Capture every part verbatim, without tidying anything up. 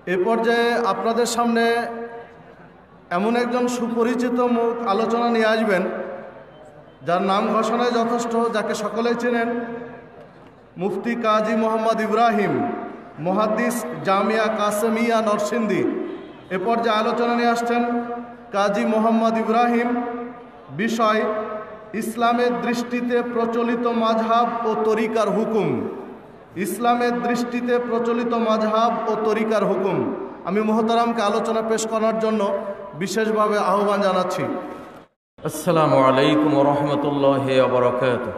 এই পর্যায়ে আপনাদের সামনে এমন একজন সুপরিচিত মুখ আলোচনা নিয়ে আসবেন, যার নাম ঘোষণায় যথেষ্ট, যাকে সকলেই চেনেন। মুফতি কাজী মোহাম্মদ ইব্রাহিম, মুহাদ্দিস জামিয়া কাসেমিয়া নরসিংদী। এ পর্যায়ে আলোচনা নিয়ে আসছেন কাজী মোহাম্মদ ইব্রাহিম। বিষয় ইসলামের দৃষ্টিতে প্রচলিত মাযহাব ও তরিকার হুকুম। ইসলামের দৃষ্টিতে প্রচলিত মাযহাব ও তরিকার হুকুম। আমি মুহতারামকে আলোচনা পেশ করার জন্য বিশেষভাবে আহ্বান জানাচ্ছি। আসসালামু আলাইকুম ওয়া রাহমাতুল্লাহি ওয়া বারাকাতুহু।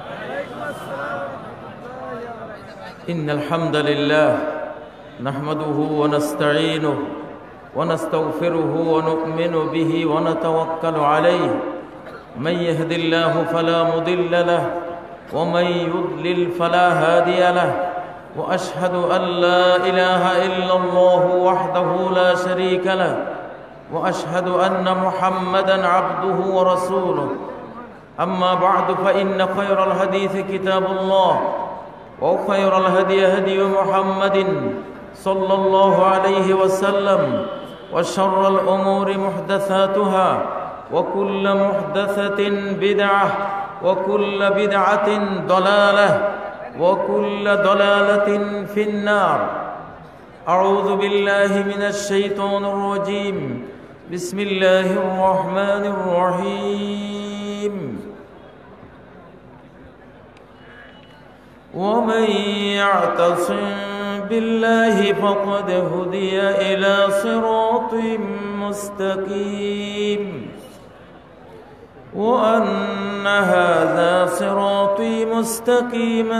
ইন্নাল হামদালিল্লাহ নাহমাদুহু ওয়া নাস্তাঈনুহু ওয়া নাস্তাগফিরুহু ওয়া নু'মিনু বিহি ওয়া নাতাওয়াক্কালু আলাইহি। মান ইয়াহদিল্লাহু ফালা মুদিল্লা লাহু ওয়া মান ইউদ্লিল ফালা হাদিয়া লাহু। ওয়া আশহাদু আন লা ইলাহা ইল্লাল্লাহু ওয়াহদাহু লা শারীকা লাহু وأشهد أن محمدًا عبده ورسوله. أما بعد فإن خير الحديث كتاب الله وخير الهدي هدي محمد صلى الله عليه وسلم وشر الأمور محدثاتها وكل محدثة بدعة وكل بدعة ضلالة وكل ضلالة في النار. أعوذ بالله من الشيطان الرجيم. بسم الله الرحمن الرحيم. ومن يعتصم بالله فقد هدي إلى صراط مستقيم. وأن هذا صراطي مستقيما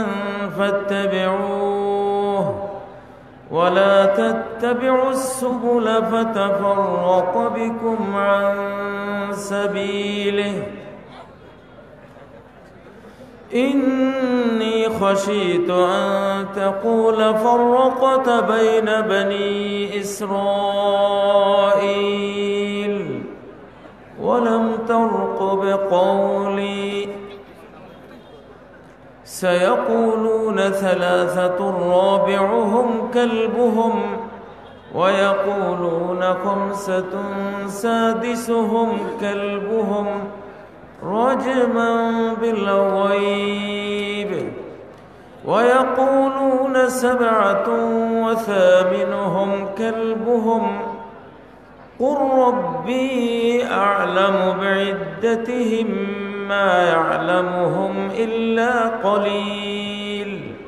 فاتبعوه ولا تتبعوا السبل فتفرق بكم عن سبيله. إني خشيت أن تقول فرقت بين بني إسرائيل ولم ترقب قولي. سيقولون ثلاثة رابعهم كلبهم ويقولون خمسة سادسهم كلبهم رجما بالغيب ويقولون سبعة وثامنهم كلبهم قل ربي أعلم بعدتهم ما يعلمهم إلا قليل.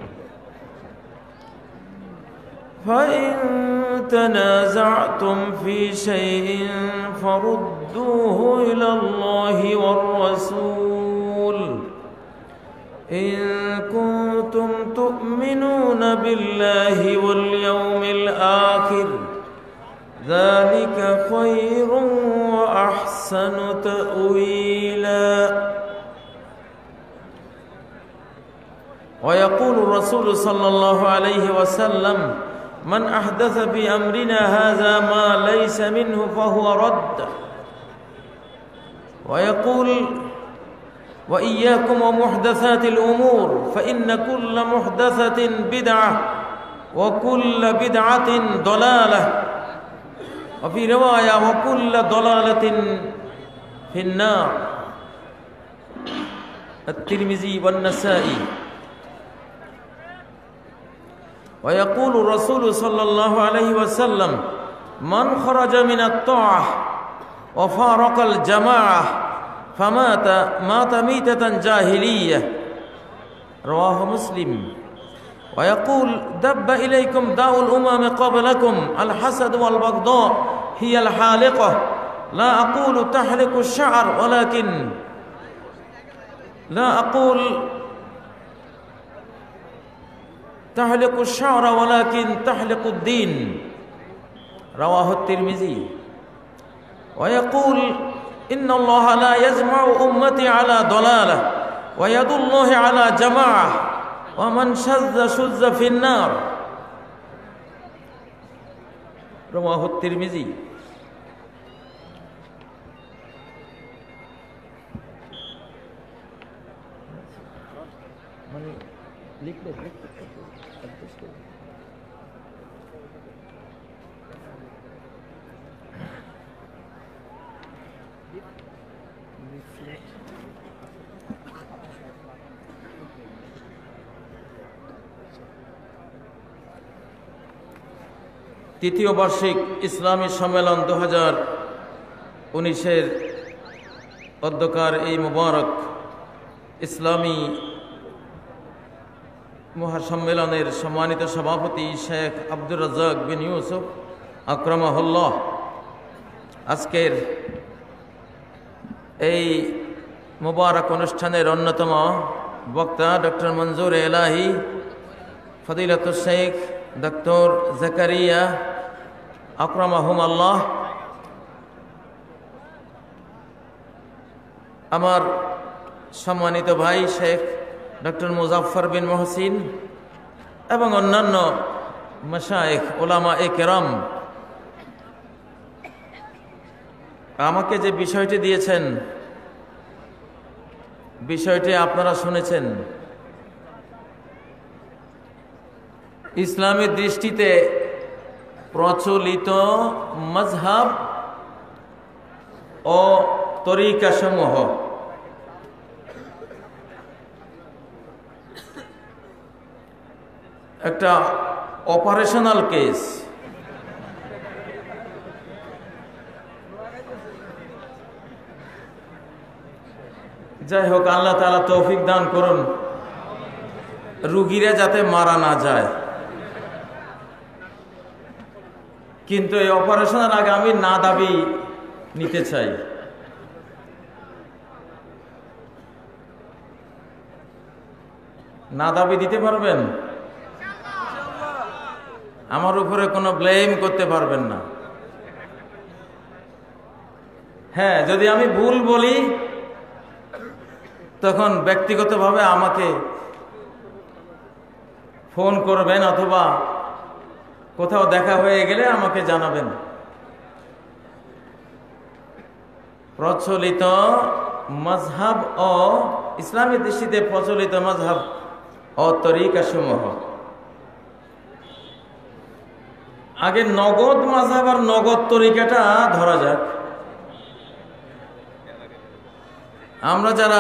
فإن تنازعتم في شيء فردوه إلى الله والرسول إن كنتم تؤمنون بالله واليوم الآخر ذلك خير وأحسن تأويلا. ويقول الرسول صلى الله عليه وسلم من أحدث في أمرنا هذا ما ليس منه فهو رد. ويقول وإياكم ومحدثات الأمور فإن كل محدثة بدعة وكل بدعة ضلالة وفي رواية وكل ضلالة في النار. الترمذي والنسائي. ويقول الرسول صلى الله عليه وسلم من خرج من الطاعة وفارق الجماعة فمات مات ميتة جاهلية. رواه مسلم. ويقول دب إليكم داء الأمم قبلكم الحسد والبغضاء هي الحالقة. لا أقول تحلق الشعر ولكن لا أقول تحلق الشعر ولكن تحلق الدين. رواه الترمذي. ويقول إن الله لا يجمع أمتي على ضلالة ويد الله على جماعة ومن شذ شذ في النار. رواه الترمذي. তৃতীয় বার্ষিক ইসলামী সম্মেলন দু হাজার উনিশের অধ্যকার এই মুবারক ইসলামী মহাসম্মেলনের সম্মানিত সভাপতি শেখ আব্দুর রাজ্জাক বিন ইউসুফ আকরামাহুল্লাহ, আজকের এই মুবারক অনুষ্ঠানের অন্যতম বক্তা ডক্টর মঞ্জুর এলাহি, ফদিলাতুল শেখ ডক্টর জাকারিয়া আকরামাহুমাল্লাহ, আমার সম্মানিত ভাই শেখ ডক্টর মুজাফফর বিন মহসিন এবং অন্যান্য মাশায়েখ ওলামা এ কেরাম, আমাকে যে বিষয়টি দিয়েছেন বিষয়টি আপনারা শুনেছেন। ইসলামের দৃষ্টিতে প্রচলিত মাযহাব ও তরিকাসমূহ একটা অপারেশনাল কেস। যাই হোক, আল্লাহ তাআলা তৌফিক দান করুন রুগীরা যাতে মারা না যায়। কিন্তু এই অপারেশনের আগে আমি না দাবি নিতে চাই। না দাবি দিতে পারবেন? আমার উপরে কোনো ব্লেম করতে পারবেন না। হ্যাঁ, যদি আমি ভুল বলি তখন ব্যক্তিগতভাবে আমাকে ফোন করবেন অথবা কোথাও দেখা হয়ে গেলে আমাকে জানাবেন। প্রচলিত মাযহাব ও ইসলামী দৃষ্টিতে প্রচলিত মাযহাব ও তরিকাসমূহ। আগে নগদ মাযহাব আর নগদ তরিকাটা ধরা যাক। আমরা যারা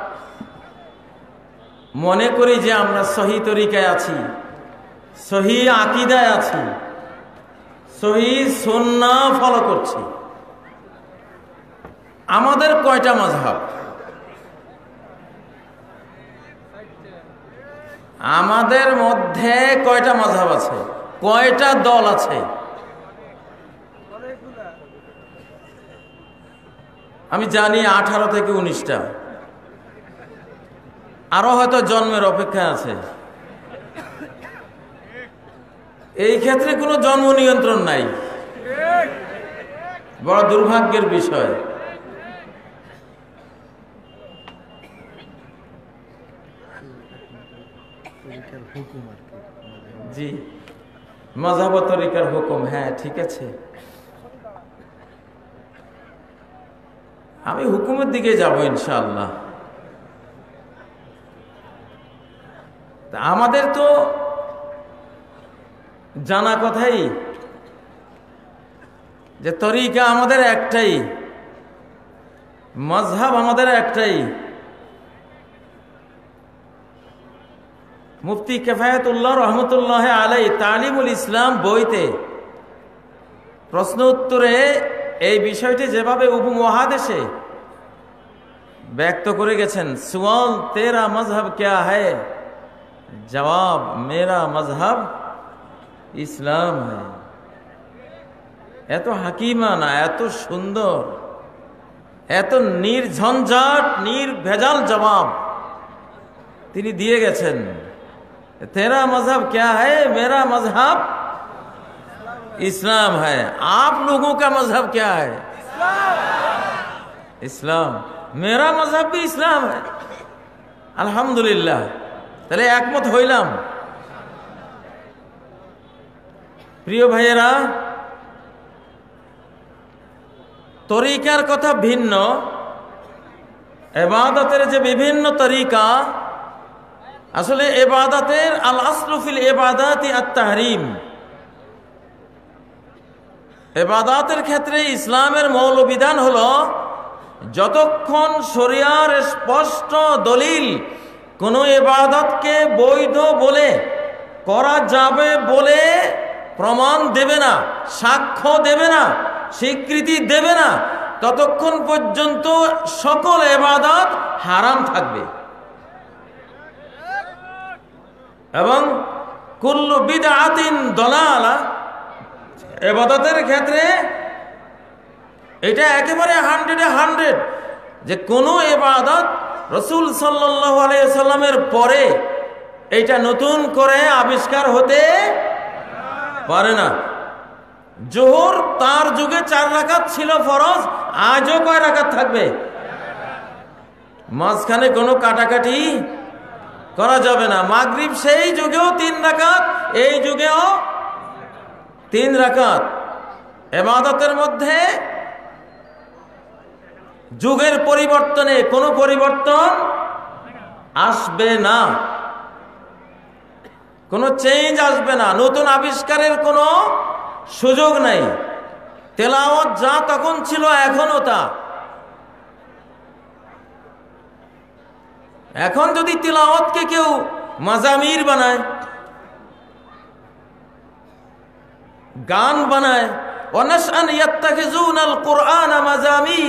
মনে করি যে আমরা সহি তরিকায় আছি, সহি আকীদায় আছি, সহি সুন্নাহ ফলো করছি, আমাদের কয়টা মাযহাব? আমাদের মধ্যে কয়টা মাযহাব আছে? কয়টা দল আছে? আমি জানি আঠারো থেকে উনিশটা, আরো হয়তো জন্মের অপেক্ষায় আছে। এই ক্ষেত্রে কোনো জন্ম নিয়ন্ত্রণ নাই, বড় দুর্ভাগ্যের বিষয়। জি, মাযহাব ও তরিকার হুকুম, হ্যাঁ ঠিক আছে। আমি হুকুমের দিকে যাব ইনশাআল্লাহ। আমাদের তো জানা কথাই যে তরিকা আমাদের একটাই, মাযহাব আমাদের একটাই। মুফতি কিফায়াতুল্লাহ রহমতুল্লাহ আলাইহি তালিমুল ইসলাম বইতে প্রশ্ন উত্তরে এই বিষয়টি যেভাবে উপমহাদেশে ব্যক্ত করে গেছেন, সুয়াল তেরা মজহব ক্যা হ্যায়, জবাব মেরা মজহব ইসলাম হ্যায়। এত হাকিমানা, এত সুন্দর, এত নির্ঝঞ্ঝাট নির্ভেজাল জবাব তিনি দিয়ে গেছেন। तेरा मजहब क्या है, मेरा मजहब इस्लाम है। आप लोगों का मजहब क्या है? इस्लाम। मेरा मजहब भी इस्लाम है। अल्हम्दुलिल्लाह। তাহলে একমত হইলাম। প্রিয় ভাইয়েরা, তরিকার কথা ভিন্ন, ইবাদতের যে বিভিন্ন তরিকা, আসলে ইবাদতের আল আসলু ফিল ইবাদাতি আত-তাহরিম। ইবাদতের ক্ষেত্রে ইসলামের মৌল বিধান হলো যতক্ষণ শরিয়ার স্পষ্ট দলিল কোন ইবাদতকে বৈধ বলে করা যাবে বলে প্রমাণ দেবে না, সাক্ষ্য দেবে না, স্বীকৃতি দেবে না, ততক্ষণ পর্যন্ত সকল ইবাদত হারাম থাকবে। এবং কুল্লু বিদআতিন দালালা, ইবাদতের ক্ষেত্রে এটা একেবারে হান্ড্রেডে হান্ড্রেড যে কোনো ইবাদত রাসূল সাল্লাল্লাহু আলাইহি সাল্লামের পরে এটা নতুন করে আবিষ্কার হতে পারে না। জোহর তার যুগে চার রাকাত ছিল ফরজ, আজও কয় রাকাত থাকবে? মাঝখানে কোনো কাটাকাটি করা যাবে না। মাগরিব সেই যুগেও তিন রাকাত, এই যুগেও তিন রাকাত। ইবাদতের মধ্যে যুগের পরিবর্তনে কোনো পরিবর্তন আসবে না, কোনো চেঞ্জ আসবে না, নতুন আবিষ্কারের কোনো সুযোগ নাই। তেলাওয়াত যা তখন ছিল এখনো তা। এখন যদি তেলাওয়াতকে কেউ মাজামির বানায়, গান বানায়, ওয়ানাশআন ইয়াত্তাখিযুনাল কুরআনা মাজামির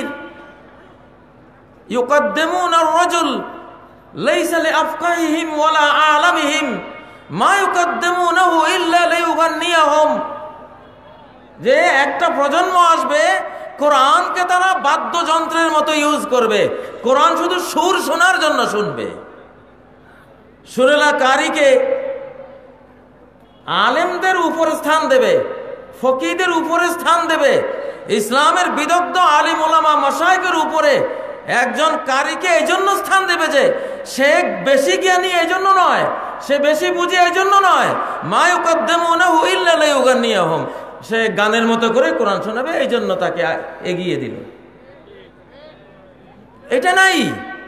ইউকদ্দিমুনা আর-রাজুল লাইসা লিআফকাহিহিম ওয়ালা আ'লামিহিম মা ইউকদ্দিমুনাহু ইল্লা লিয়ুগান্নিয়াহুম, যে একটা প্রজন্ম আসবে কোরআনকে তারা বাদ্যযন্ত্রের মতো ইউজ করবে, কোরআন শুধু সুর শোনার জন্য শুনবে। সুরেলা কারিকে আলেমদের উপর স্থান দেবে, ফকিহদের উপরে স্থান দেবে, ইসলামের বিদগ্ধ আলিম ওলামা মাশায়েখের উপরে একজন কারিকে এই জন্য স্থান দেবে যে সে বেশি জ্ঞানী এই জন্য নয়, সে বেশি বুঝে এই জন্য নয়, মা ইউকদ্দিমুনাহু ইল্লা লিয়ুগান্নিয়াহুম, সে গানের মতো করে কোরআন শোনাবে, এই জন্য তাকে এগিয়ে দিল। এটা নাই।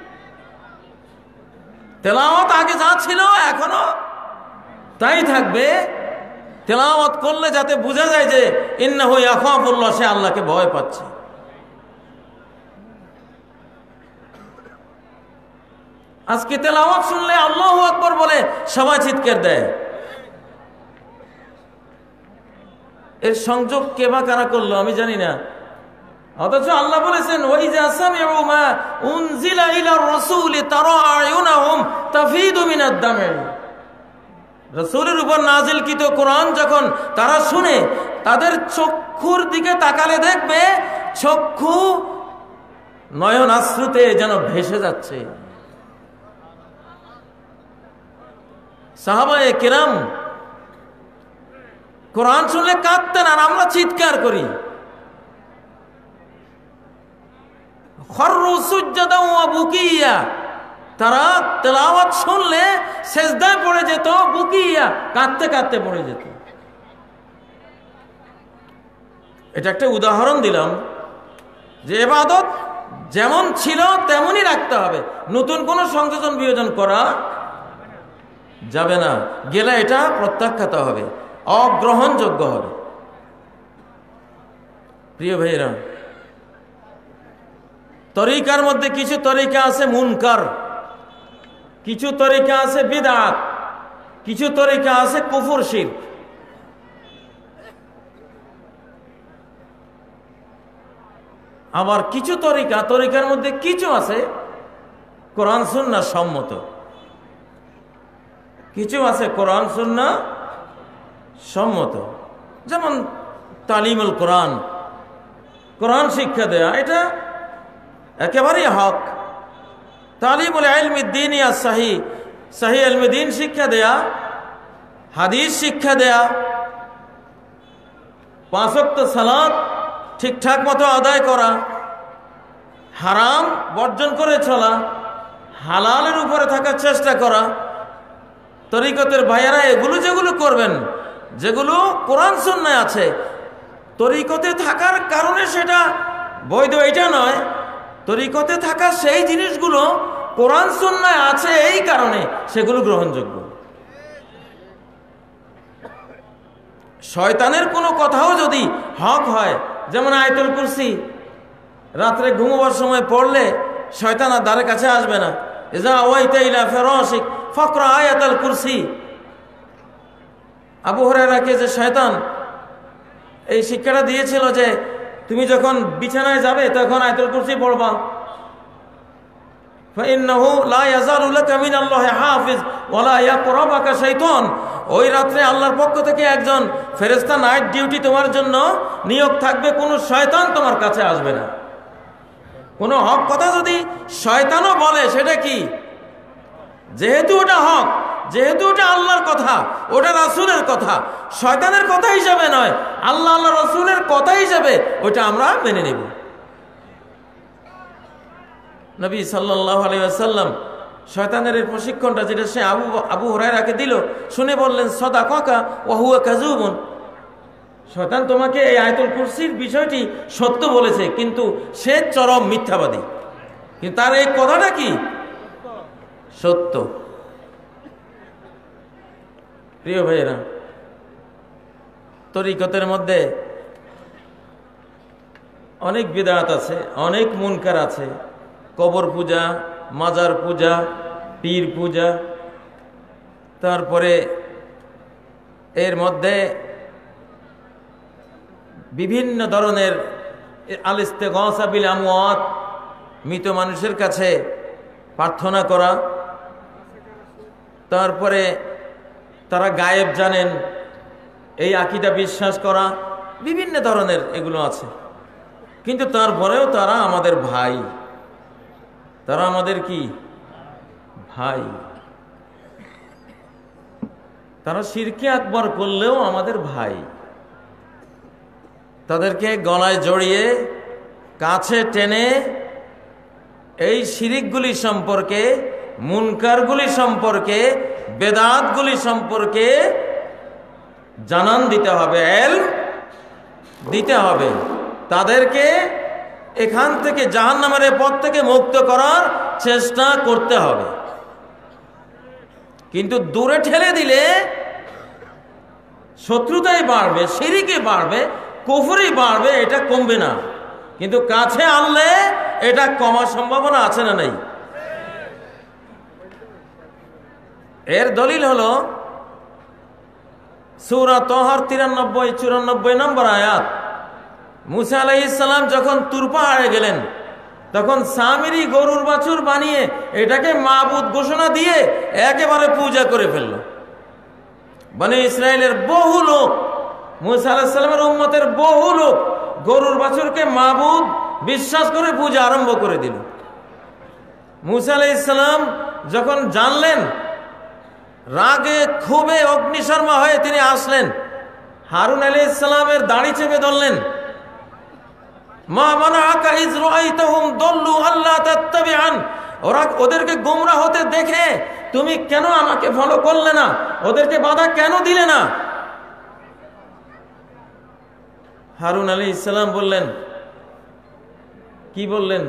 তেলাওয়াত আগে যা ছিল এখনো তাই থাকবে। তেলাওয়াত করলে যাতে বোঝা যায় যে ইন্নাহু ইয়াখাফুল্লাহ, সে আল্লাহকে ভয় পাচ্ছে। আজকে তেলাওয়াত শুনলে আল্লাহু আকবার বলে সবাই চিৎকার দেয়। এর সংযোগ কে বা কারা করলো আমি জানি না, অথচ আল্লাহ বলেছেন ওয়াইজা সামিউ মা উনজিলা ইলার রাসূলি তারা আয়ুনাহুম তাফিদু মিনাদ দামি, রাসূলের উপর নাজিলকৃত কোরআন যখন তারা শুনে তাদের চক্ষুর দিকে তাকালে দেখবে চক্ষু নয়ন আশ্রুতে যেন ভেসে যাচ্ছে। সাহাবায়ে কিরাম কোরআন শুনলে কাঁদতেন, আর আমরা চিৎকার করি। খররু সুজদাও ওয়া বুকিয়া, তারা তেলাওয়াত শুনলে সেজদায় পড়ে যেত, বুকিয়া কাঁদতে কাঁদতে পড়ে যেত। এটা একটা উদাহরণ দিলাম যে ইবাদত যেমন ছিল তেমনই রাখতে হবে, নতুন কোনো সংযোজন বিয়োজন করা যাবে না, গেলে এটা প্রত্যাখ্যাত হবে, অগ্রহণযোগ্য হবে। প্রিয় ভাইরা, তরিকার মধ্যে কিছু তরিকা আছে মুনকার, কিছু তরিকা আছে বিদআত, কিছু তরিকা আছে কুফর শিরক। আবার কিছু তরিকা তরিকার মধ্যে কিছু আছে কোরআন সুন্নাহ সম্মত, কিছু আছে কোরআন সুন্নাহ সম্মত। যেমন তালিমুল কোরআন, কোরআন শিক্ষা দেয়া, এটা একেবারেই হক। তালিমুল ইলমি দ্বীনি আস-সহিহ, সহিহ ইলমি দ্বীন শিক্ষা দেয়া, হাদিস শিক্ষা দেয়া, পাঁচ ওয়াক্ত সালাত ঠিকঠাক মতো আদায় করা, হারাম বর্জন করে চলা, হালালের উপরে থাকার চেষ্টা করা। তরিকতের ভাইয়েরা এগুলো যেগুলো করবেন, যেগুলো কোরআন সুন্নায় আছে, তরিকতে থাকার কারণে সেটা বৈধ এটা নয়, তরিকতে থাকা সেই জিনিসগুলো কোরআন সুন্নায় আছে এই কারণে সেগুলো গ্রহণযোগ্য। শয়তানের কোনো কথাও যদি হক হয়, যেমন আয়াতুল কুরসি রাত্রে ঘুমোবার সময় পড়লে শয়তান আর দ্বারের কাছে আসবে না। ইজা আওয়াইতা ইলা ফিরাশিক ফাকরা আয়াতুল কুরসি, আবু হুরায়রাকে যে শয়তান এই শিক্ষাটা দিয়েছিল যে তুমি যখন বিছানায় যাবে তখন আয়াতুল কুরসি পড়বা, ফাইন্নাহু লা ইয়াযালু লাকা মিনাল্লাহি হাফিজ ওয়া লা ইয়াকরাবাকা শাইতান। ওই রাত্রে আল্লাহর পক্ষ থেকে একজন ফেরেশতা নাইট ডিউটি তোমার জন্য নিয়োগ থাকবে, কোনো শয়তান তোমার কাছে আসবে না। কোনো হক কথা যদি শয়তানও বলে সেটা কি, যেহেতু ওটা হক, যেহেতু ওটা আল্লাহর কথা, ওটা রাসূলের কথা, শয়তানের কথা হিসাবে নয়, আল্লাহ আল্লাহ রাসূলের কথা হিসাবে ওটা আমরা মেনে নেব। নবী সাল্লাল্লাহু আলাইহি ওয়াসাল্লাম শয়তানের এই প্রশিক্ষণটা যেটা সে আবু আবু হুরায়রাকে দিল, শুনে বললেন সাদাকাকা ওয়া হুয়া কাযুবুন। শয়তান তোমাকে এই আয়াতুল কুরসির বিষয়টি সত্য বলেছে, কিন্তু সে চরম মিথ্যাবাদী, কিন্তু তার এই কথাটা কি সত্য। প্রিয় ভাইয়েরা, তরিকতের মধ্যে অনেক বিদআত আছে, অনেক মুনকার আছে। কবর পূজা, মাজার পূজা, পীর পূজা, তারপরে এর মধ্যে বিভিন্ন ধরনের আল ইস্তিগাসা বিল আমওয়াত, মৃত মানুষের কাছে প্রার্থনা করা, তারপরে তারা গায়েব জানেন এই আকীদা বিশ্বাস করা, বিভিন্ন ধরনের এগুলো আছে। কিন্তু তারপরেও তারা আমাদের ভাই, তারা আমাদের কি ভাই। তারা শিরকে আকবর করলেও আমাদের ভাই। তাদেরকে গলায় জড়িয়ে কাছে টেনে এই শিরিকগুলি সম্পর্কে, মুনকারগুলি সম্পর্কে, বেদাতগুলি সম্পর্কে জানান দিতে হবে, ইলম দিতে হবে। তাদেরকে এখান থেকে জাহান্নামের পথ থেকে মুক্ত করার চেষ্টা করতে হবে। কিন্তু দূরে ঠেলে দিলে শত্রুতাই বাড়বে, শিরকে বাড়বে, কুফরি বাড়বে, এটা কমবে না। কিন্তু কাছে আনলে এটা কমার সম্ভাবনা আছে না নাই? এর দলিল হলো সূরা তহর তিরানব্বই চুরানব্বই নম্বর আয়াত। মুসা আলাইহিস সালাম যখন তুর পাহাড়ে গেলেন, তখন সামিরি গরুর বাছুর বানিয়ে এটাকে মাবুদ ঘোষণা দিয়ে একেবারে পূজা করে ফেলল। বনি ইসরায়েলের বহু লোক, মুসা আলাইহিস সালামের উম্মতের বহু লোক গরুর বাছুরকে মাবুদ বিশ্বাস করে পূজা আরম্ভ করে দিল। মুসা আলাইহিস সালাম যখন জানলেন, রাগে ক্ষোভে অগ্নিশর্মা হয়ে তিনি আসলেন, হারুন আলাইহিস সালামের দাড়ি চেপে ধরলেন। মা মানাআকা ইয রাআইতাহুম দাল্লু আল্লা তাত্তাবিআন, ওরা ওদেরকে গোমরা হতে দেখে তুমি কেন আমাকে ফলো করলে না, ওদেরকে বাধা কেন দিলে না? হারুন আলাইহিস সালাম বললেন, কি বললেন?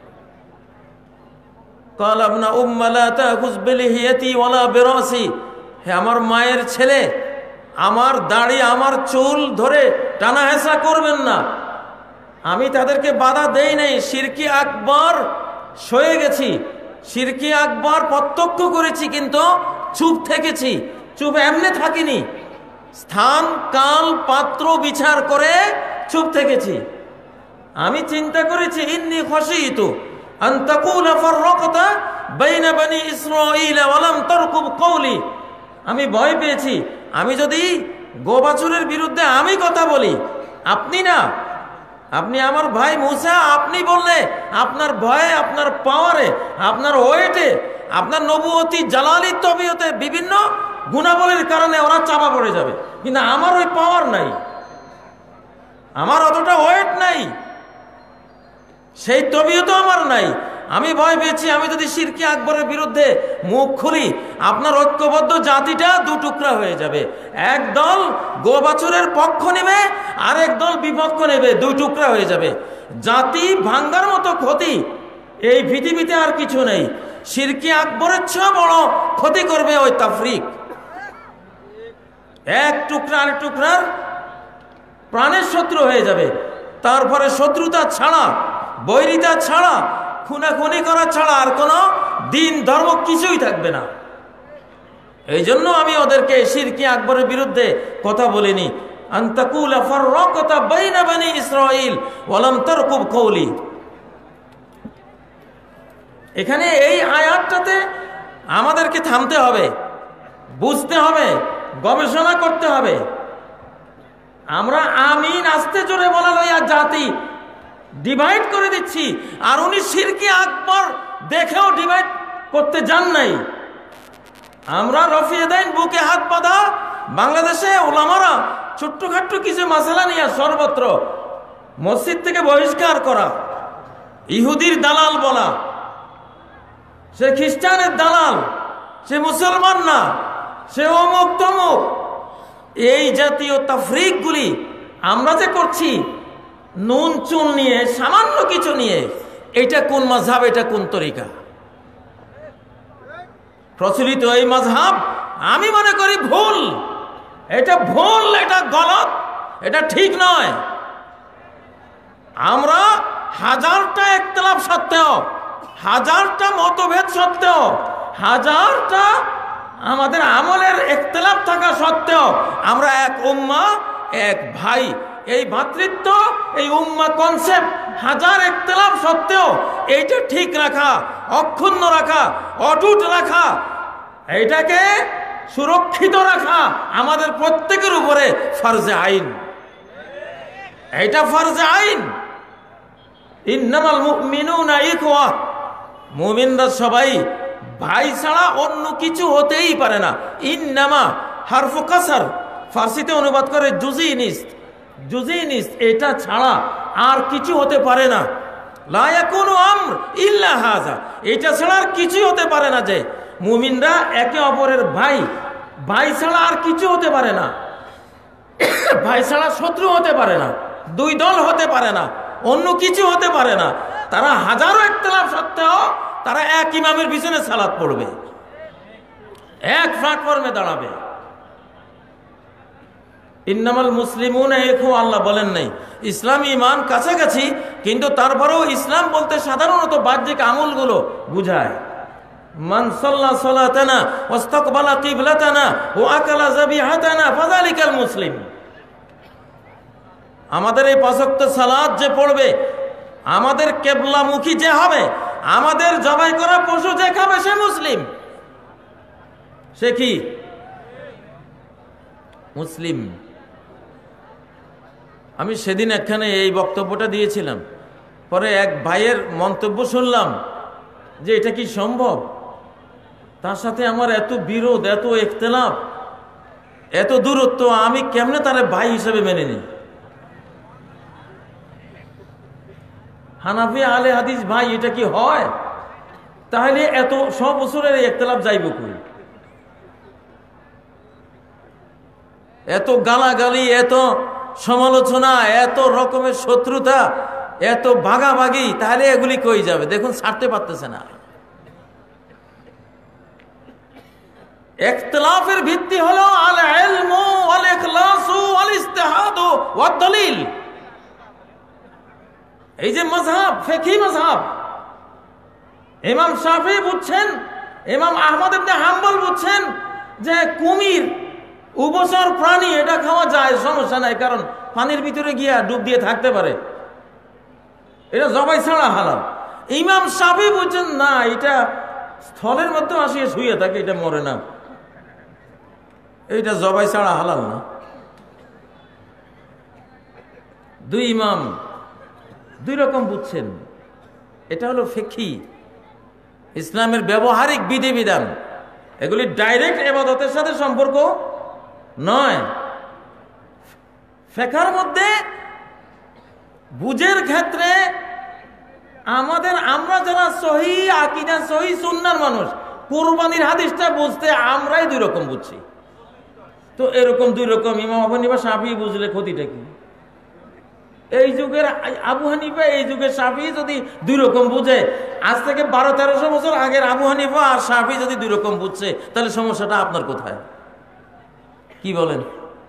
ক্বালা ইবনা উম্মা লা তাখুয বিলিহিয়াতি ওয়ালা বিরাসি, হে আমার মায়ের ছেলে, আমার দাড়ি আমার চুল ধরে টানা হেঁচড়া করবেন না। আমি তাদেরকে বাধা দেই নাই, শিরকি আকবার সয়ে গেছি, শিরকি আকবার প্রত্যক্ষ করেছি, কিন্তু চুপ থেকেছি। চুপ এমনি থাকিনি, স্থান কাল পাত্র বিচার করে চুপ থেকেছি। আমি চিন্তা করেছি, ইন্নী খাশিতু আন তাকুলা ফাররাকতা বাইনা বনি ইসরাঈল ওয়া লাম তারকুব কওলি, আমি ভয় পেয়েছি আমি যদি গোবাছুরের বিরুদ্ধে আমি কথা বলি, আপনি না, আপনি আমার ভাই মুসা, আপনি বললে আপনার ভয়ে, আপনার পাওয়ারে, আপনার ওয়েটে, আপনার নবুয়তি জালালি তবিয়তে বিভিন্ন গুণাবলীর কারণে ওরা চাপা পড়ে যাবে, কিন্তু আমার ওই পাওয়ার নাই, আমার অতটা ওয়েট নাই, সেই তবিয়তও আমার নাই। আমি ভয় পেয়েছি আমি যদি শিরকি আকবরের বিরুদ্ধে মুখ খুলি, আপনার ঐক্যবদ্ধ জাতিটা দু টুকরা হয়ে যাবে। এক দল গোবাছুরের পক্ষ নেবে, আরেক দল বিপক্ষ নেবে, দুই টুকরা হয়ে যাবে। জাতি ভাঙ্গার মতো ক্ষতি এই পৃথিবীতে আর কিছু নেই। শিরকি আকবরের চেয়ে বড় ক্ষতি করবে ওই তাফরিক। এক টুকরা আরেক টুকরার প্রাণের শত্রু হয়ে যাবে। তারপরে শত্রুতা ছাড়া, বৈরিতা ছাড়া, খুনাখুনি করা ছাড়া আর কোনো দিন ধর্ম কিছুই থাকবে না। এই জন্য আমি ওদেরকে শিরকি আকবরের বিরুদ্ধে কথা বলিনি। আনতাকুলা ফাররাকাতা বাইনা বানি ইসরাঈল ওয়া লাম তারকুব কওলি। এখানে এই আয়াতটাতে আমাদেরকে থামতে হবে, বুঝতে হবে, গবেষণা করতে হবে। আমরা আমিন আস্তে জোরে বলা লইয়া জাতি ডিভাইড করে দিচ্ছি, আর উনি শিরকি আকবর দেখেও ডিভাইড করতে যান নাই। আমরা রফিয়েদাইন বুকে হাত বাঁধা, বাংলাদেশে ওলামারা ছোট্টখাট্ট কিছু মাসালা নিয়ে সর্বত্র মসজিদ থেকে বহিষ্কার করা, ইহুদির দালাল বলা, সে খ্রিস্টানের দালাল, সে মুসলমান না, সে অমুক তমুক, এই জাতীয় তাফরিকগুলি আমরা যে করছি নুন চুন নিয়ে, সামান্য কিছু নিয়ে, এটা কোন মাযহাব, এটা কোন তরিকা? প্রচলিত এই মাযহাব আমি মনে করি ভুল। এটা ভুল, এটা গলত, এটা ঠিক নয়। আমরা হাজারটা ইখতিলাফ সত্ত্বেও, হাজারটা মতভেদ সত্ত্বেও, হাজারটা আমাদের আমলের ইখতিলাফ থাকা সত্ত্বেও আমরা এক উম্মাহ, এক ভাই। এই ভ্রাতৃত্ব, এই উম্মাহ কনসেপ্ট হাজার ইখতিলাফ সত্ত্বেও এইটা ঠিক রাখা, অক্ষুণ্ণ রাখা, অটুট রাখা, এইটাকে সুরক্ষিত রাখা আমাদের প্রত্যেকের উপরে ফরজে আইন। এইটা ফরজে আইন। ইন্নামাল মুমিনুনা ইখওয়া, মুমিনরা সবাই ভাই ছাড়া অন্য কিছু হতেই পারে না। ইন্নামা হারফু কাসার, ফার্সিতে অনুবাদ করে জুজিনিস্ট, জুজিনিস্ট, এটা ছাড়া আর কিছু হতে পারে না। লা ইয়াকুনু আমর ইল্লা হাযা, এটা ছাড়া আর কিছু হতে পারে না। যে মুমিনরা একে অপরের ভাই, ভাই ছাড়া আর কিছু হতে পারে না। ভাই ছাড়া শত্রু হতে পারে না, দুই দল হতে পারে না, অন্য কিছু হতে পারে না। তারা হাজারো ইখতিলাফ সত্ত্বেও তারা এক ইমামের পিছনে সালাত পড়বে, এক প্ল্যাটফর্মে দাঁড়াবে। ইন্নামাল মুসলিমুনা ইখওয়া, আল্লাহ বলেন নাই ইসলাম ইমান কাছাকাছি, কিন্তু তারপরেও ইসলাম বলতে সাধারণত বাহ্যিক আমলগুলো বুঝায়। মান সাল্লা সালাতানা ওয়াস্তাকবালা কিবলাতানা ওয়া আকালা যাবিহাতানা ফাযালিকাল মুসলিম। আমাদের এই পাঁচ ওয়াক্ত সালাত যে পড়বে, আমাদের কিবলামুখী যে হবে, আমাদের জবাই করা পশু যে খাবে, সে মুসলিম। সে কি মুসলিম? আমি সেদিন একখানে এই বক্তব্যটা দিয়েছিলাম, পরে এক ভাইয়ের মন্তব্য শুনলাম যে এটা কি সম্ভব? তার সাথে আমার এত বিরোধ, এত ইখতিলাফ, এত দূরত্ব, আমি কেমনে তারে ভাই হিসেবে মেনে নিই? হানাফি আলে হাদিস ভাই, এটা কি হয়? তাহলে এত সব বছরের ইখতিলাফ যাইব কই? এত গালাগালি, এত সমালোচনা, এত রকমের শত্রুতা, এত ভাগাভাগি, তাহলে এগুলি কই যাবে? দেখুন, ছাড়তে পারতেছে না। ইখতিলাফের ভিত্তি হলো আল ইলমু ওয়াল ইখলাসু ওয়াল ইজতিহাদু ওয়াদ দলিল। এই যে মাযহাব, ফিকহি মাযহাব, ইমাম শাফিঈ বুঝছেন, ইমাম আহমদ ইবনে হাম্বল বুঝছেন যে কুমির উভচর প্রাণী, এটা খাওয়া যায়, সমস্যা নাই, কারণ পানির ভিতরে গিয়া ডুব দিয়ে থাকতে পারে, এটা জবাই ছাড়া হালাল। ইমাম শাফিঈ বুঝছেন না, এটা স্থলের মধ্যে আসিয়ে শুয়ে থাকে, এটা মরে না, এইটা জবাই ছাড়া হালাল না। দুই ইমাম দুই রকম বুঝছেন। এটা হলো ফিকহি, ইসলামের ব্যবহারিক বিধিবিধান। এগুলি ডাইরেক্ট ইবাদতের সাথে সম্পর্ক নয়। ফিকহের মধ্যে বুঝের ক্ষেত্রে আমাদের, আমরা যারা সহি আকীদা, সহি সুন্নাহর মানুষ, কুরবানির হাদিসটা বুঝতে আমরাই দুই রকম বুঝছি। তো এরকম দুই রকম ইমাম আবু হানিফা শাফিঈ বুঝলে ক্ষতিটা কি? এই যুগের আবু হানিফা, এই যুগের শাফিঈ যদি দুই রকম বুঝে, আজ থেকে বারো তেরোশো বছর আগের আবু হানিফা আর শাফিঈ যদি দুই রকম বুঝছে, তাহলে সমস্যাটা আপনার কোথায়? কি বলেন?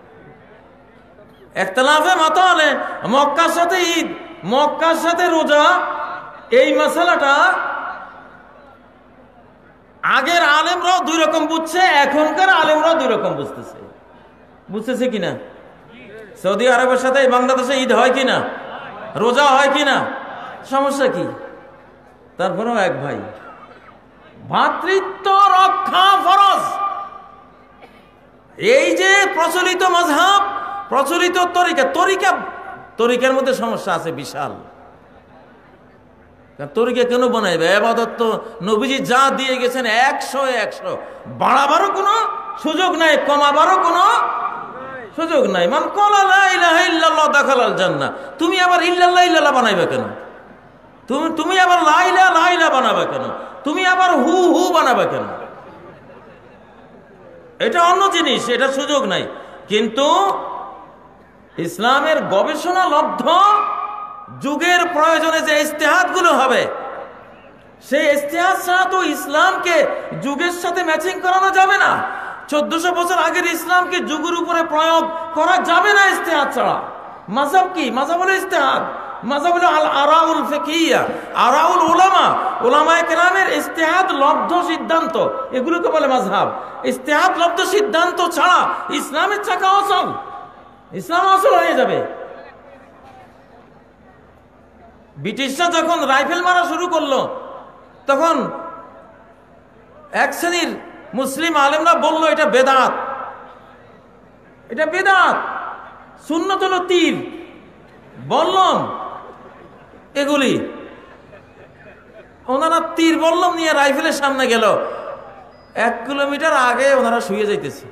ইখতিলাফে মত হলে মক্কার সাথে ঈদ, মক্কার সাথে রোজা, এই মশালাটা আগের আলেমরাও দুই রকম বুঝছে, এখনকার আলেমরাও দুই রকম বুঝতেছে। বুঝতেছে কিনা? সৌদি আরবের সাথে বাংলাদেশে ঈদ হয় কিনা, রোজা হয় কিনা, সমস্যা কি? তারপরেও এক ভাই। ভ্রাতৃত্ব রক্ষা ফরজ। এই যে প্রচলিত মাযহাব, প্রচলিত তরিকা, তরিকা তরিকার মধ্যে সমস্যা আছে বিশাল। তরিকা কেন বানাইবে? ইবাদত তো নবীজি যা দিয়ে গেছেন একশো একশো, বাড়াবারও কোনো সুযোগ নাই, কমাবারও কোনো সুযোগ নাই। মান ক্বালা লা ইলাহা ইল্লাল্লাহ দাখালাল জান্নাহ। তুমি আবার ইল্লাল্লাহ ইল্লাল্লাহ বানাইবে কেন? তুমি তুমি আবার লা ইলাহা লা ইলাহা বানাবে কেন? তুমি আবার হু হু বানাবে কেন? এটা অন্য জিনিস, এটা সুযোগ নাই। কিন্তু ইসলামের গবেষণা লব্ধ যুগের প্রয়োজনে যে ইজতিহাদ গুলো হবে, সেই ইজতিহাদ ছাড়া তো ইসলামকে যুগের সাথে ম্যাচিং করানো যাবে না। চোদ্দশো বছর আগের ইসলামকে যুগের উপরে প্রয়োগ করা যাবে না ইজতিহাদ ছাড়া। মাযহাব কি? মাযহাব হলো ইজতিহাদ। মাযহাব হলো আল আরাউল ফিকহিয়া, আরাউল উলামা, উলামায়ে কেরামের ইজতিহাদ লব্ধ সিদ্ধান্ত, এগুলোকে বলে মাযহাব। ইজতিহাদ লব্ধ সিদ্ধান্ত ছাড়া ইসলামের চাকা অচল, ইসলাম অচল হয়ে যাবে। ব্রিটিশরা যখন রাইফেল মারা শুরু করলো, তখন এক শ্রেণীর মুসলিম আলেমরা বলল এটা বেদাত, এটা বেদাত। সুন্নত হলো তীর, বললাম এগুলি। ওনারা তীর বললাম নিয়ে রাইফেলের সামনে গেল, এক কিলোমিটার আগে ওনারা শুয়ে যাইতেছে,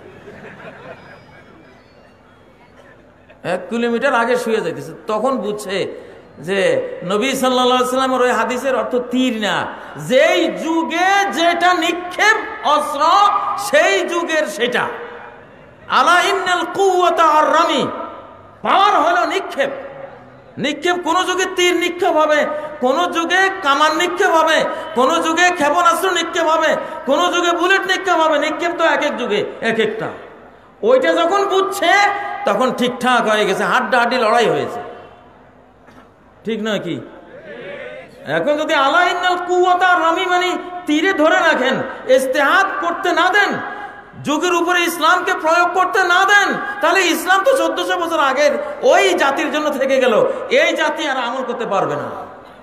এক কিলোমিটার আগে শুয়ে যাইতেছে। তখন বুঝছে যে নবী সাল্লাল্লাহু আলাইহি ওয়াসাল্লামের ওই হাদিসের অর্থ তীর না, যেই যুগে যেটা নিক্ষেপ অস্ত্র সেই যুগের সেটা। আলা ইন্নাল কুওয়াতা আর-রামি, পাওয়ার হলো নিক্ষেপ। নিক্ষেপ কোন যুগে তীর নিক্ষেপ হবে, কোন যুগে কামান নিক্ষেপ হবে, কোন যুগে ক্ষেপণাস্ত্র নিক্ষেপ হবে, কোন যুগে বুলেট নিক্ষেপ হবে। নিক্ষেপ তো এক এক যুগে এক একটা। ওইটা যখন বুঝছে তখন ঠিকঠাক হয়ে গেছে, হাড্ডাহাড্ডি লড়াই হয়েছে। ঠিক নয় কি? এখন যদি আলা ইন্নাল কুওয়াতা আর-রামি মানে তীরে ধরে রাখেন, ইজতিহাদ করতে না দেন, যুগের উপরে ইসলামকে প্রয়োগ করতে না দেন, তাহলে ইসলাম তো চোদ্দশো বছর আগের ওই জাতির জন্য থেকে গেল। এই জাতি আর আমল করতে পারবে না।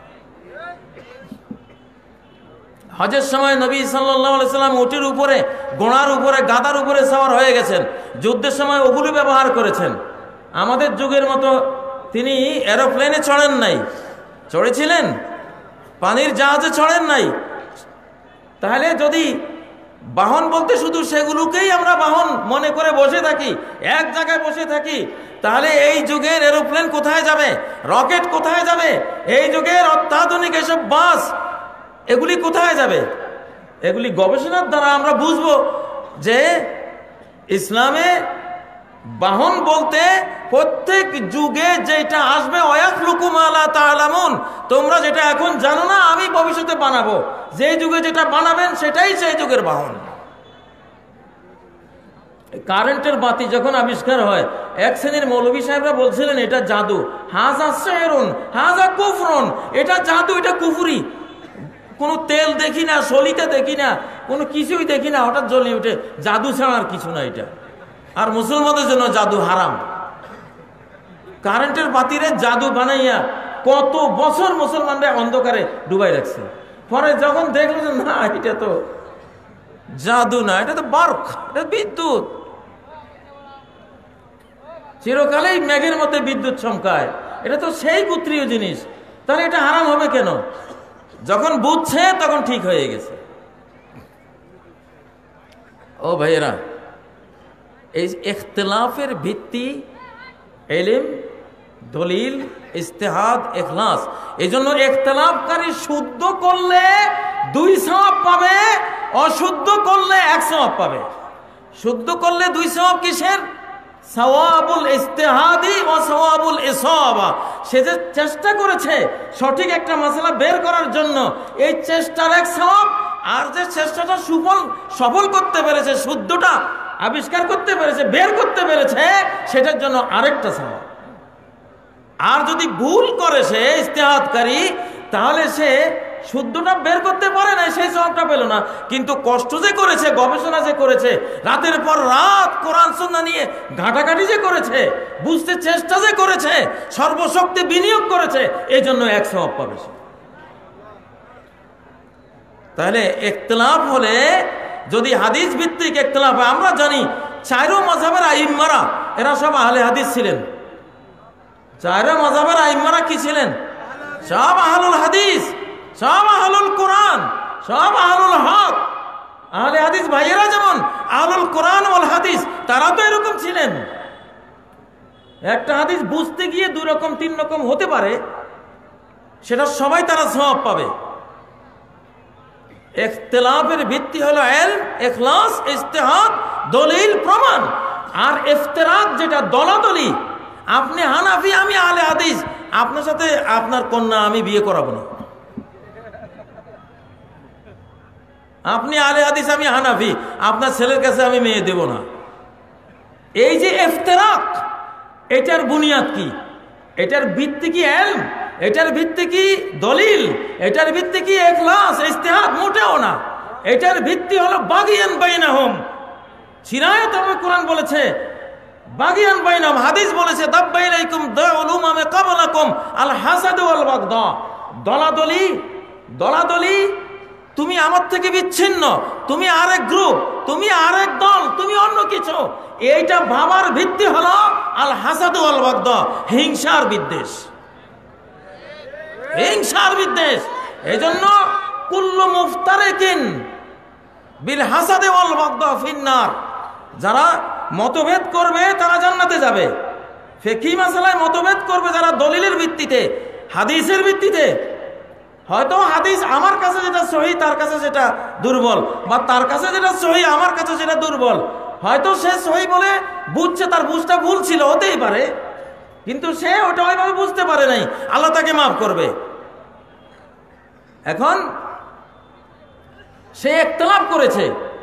হজের সময় নবী সাল্লাল্লাহু আলাইহি সাল্লাম উটের উপরে, ঘোড়ার উপরে, গাধার উপরে সওয়ার হয়ে গেছেন। যুদ্ধের সময় ওগুলো ব্যবহার করেছেন। আমাদের যুগের মতো তিনি এরোপ্লেনে চড়েন নাই, চড়েছিলেন পানির জাহাজে চড়েন নাই। তাহলে যদি বাহন বলতে শুধু সেগুলোকেই আমরা বাহন মনে করে বসে থাকি, এক জায়গায় বসে থাকি, তাহলে এই যুগের এরোপ্লেন কোথায় যাবে? রকেট কোথায় যাবে? এই যুগের অত্যাধুনিক এসব বাস, এগুলি কোথায় যাবে? এগুলি গবেষণার দ্বারা আমরা বুঝবো যে ইসলামে বাহন বলতে প্রত্যেক যুগে যেটা আসবে, ওয়াখলুকু মা লা তা'লামুন, তোমরা যেটা এখন জানো না আমি ভবিষ্যতে বানাবো। যে যুগে যেটা বানাবেন সেটাই সেই যুগের বাহন। কারেন্টের বাতি যখন আবিষ্কার হয়, এক শ্রেণীর মৌলভী সাহেবরা বলছিলেন এটা জাদু, হাযা সিহরুন হাযা কুফরুন, এটা জাদু, এটা কুফরি। কোনো তেল দেখি না, সলিতে দেখি না, কোনো কিছুই দেখি না, হঠাৎ জ্বলে উঠে, জাদু ছাড়া আর কিছু না এটা। আর মুসলমানদের জন্য জাদু হারাম। কারেন্টের বাতিরে জাদু বানাইয়া কত বছর মুসলমানরা অন্ধকারে ডুবাই রাখছে। পরে যখন দেখলো যে না, এটা তো জাদু না, এটা তো বার্ক, এটা বিদ্যুৎ, চিরকালেই মেঘের মধ্যে বিদ্যুৎ চমকায়, এটা তো সেই গোত্রীয় জিনিস, তাহলে এটা হারাম হবে কেন? যখন বুঝছে তখন ঠিক হয়ে গেছে। ও ভাইয়েরা, এই ইখতিলাফের ভিত্তি ইলম, দলিল, ইজতিহাদ, ইখলাস। এই জন্য ইখতিলাফকারী শুদ্ধ করলে দুই সওয়াব পাবে, অশুদ্ধ করলে এক সওয়াব পাবে। শুদ্ধ করলে দুই সওয়াব কিসের? সওয়াবুল ইজতিহাদি ও সওয়াবুল ইসাবা। সে যে চেষ্টা করেছে সঠিক একটা মাসআলা বের করার জন্য, এই চেষ্টার এক সওয়াব, আর যে চেষ্টাটা সুফল সফল করতে পেরেছে, শুদ্ধটা আবিষ্কার করতে পেরেছে, বের করতে পেরেছে, সেটার জন্য আরেকটা সওয়াব। আর যদি ভুল করে সে ইজতিহাদকারী, তাহলে সে শুদ্ধটা বের করতে পারে না, সেই সওয়াবটা পেল না। কিন্তু কষ্ট যে করেছে, গবেষণা যে করেছে, রাতের পর রাত কোরআন সুন্নাহ নিয়ে ঘাটাঘাটি যে করেছে, বুঝতে চেষ্টা যে করেছে, সর্বশক্তি বিনিয়োগ করেছে, এই জন্য এক সওয়াব পাবে সে। তাহলে ইখতিলাফ হলে, যদি হাদিস ভিত্তিক ইখতিলাফ হয়, আমরা জানি চারো মাযহাবের আইম্মারা এরা সব আহলে হাদিস ছিলেন। চারো মাযহাবের আইম্মারা কি ছিলেন? সব আহলুল হাদিস, সব আহলুল কোরআন, সব আহলুল হক। আহলে হাদিস ভাইয়েরা যেমন আহলুল কোরআন ওয়াল হাদিস, তারা তো এরকম ছিলেন। একটা হাদিস বুঝতে গিয়ে দুই রকম তিন রকম হতে পারে, সেটা সবাই তারা সওয়াব পাবে। ইখতিলাফের ভিত্তি হলো ইলম, ইখলাস, ইজতিহাদ, দলিল, প্রমাণ। আর ইফতিরাক যেটা দলাদলি, আপনি হানাফি, আমি আহলে হাদিস, আপনার সাথে আপনার কন্যা আমি বিয়ে করাবো না। আপনি আহলে হাদিস, আমি হানাফি, আপনার ছেলের কাছে আমি মেয়ে দেব না। এই যে ইফতিরাক, এটার বুনিয়াদ কি? এটার ভিত্তি কি ইলম? এটার ভিত্তি কি দলিল? এটার ভিত্তি কি ইখলাস, ইজতিহাদ? মোটেও না। এটার ভিত্তি হলো বাগিয়ান বাইনাহুম। সিরায়াত কোরআন বলেছে বাগিয়ান বাইনাহুম, হাদিস বলেছে দাব্বাইলাইকুম দাউল উমামে ক্বাবলাকুম আল হাসাদ ওয়াল বাগদা। দলাদলি, দলাদলি, তুমি আমার থেকে বিচ্ছিন্ন, তুমি আরেক গ্রুপ, তুমি আরেক দল, তুমি অন্য কিছু, এইটা ভাবার ভিত্তি হলো আল হাসাদ ওয়াল বাগদা, হিংসার বিদ্বেষ, হিংসার বিদ্বেষ। এই জন্য কুল্লু মুফতারিকিন বিল হাসাদি ওয়াল বাগদা ফিন্নার। যারা মতভেদ করবে তারা জান্নাতে যাবে। ফিকহি মাসালায় মতভেদ করবে যারা দলিলের ভিত্তিতে, হাদিসের ভিত্তিতে, হয়তো হাদিস আমার কাছে যেটা সহি তার কাছে সেটা দুর্বল, বা তার কাছে যেটা সহি আমার কাছে সেটা দুর্বল। হয়তো সে সহি বলে বুঝছে, তার বুঝটা ভুল ছিল, হতেই পারে, কিন্তু সে ওটা ওইভাবে বুঝতে পারে নাই, আল্লাহ তাকে মাফ করবে। এখন সে ইখতিলাফ করেছে,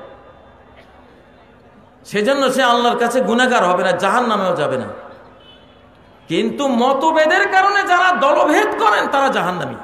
সেজন্য সে আল্লাহর কাছে গুনাহগার হবে না, জাহান্নামেও যাবে না। কিন্তু মতভেদের কারণে যারা দলভেদ করেন তারা জাহান্নামী।